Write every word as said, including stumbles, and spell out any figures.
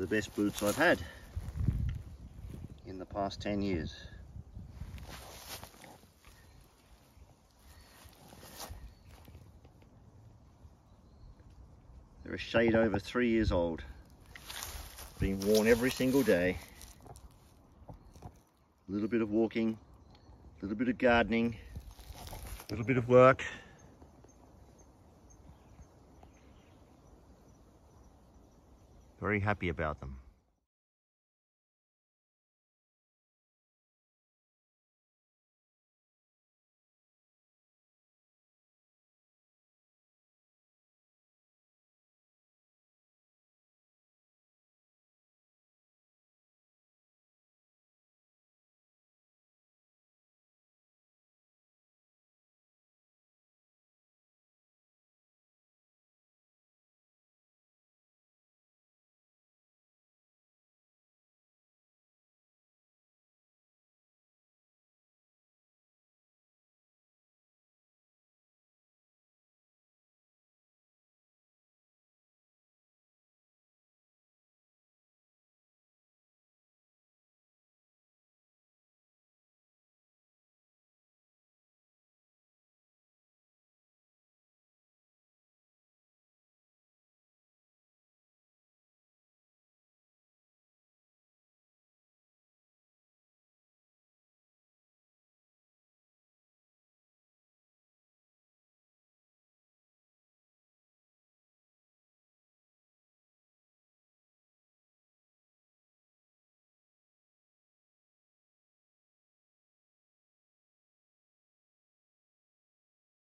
best boots I've had in the past ten years. They're a shade over three years old, being worn every single day. A little bit of walking, a little bit of gardening, a little bit of work. Very happy about them.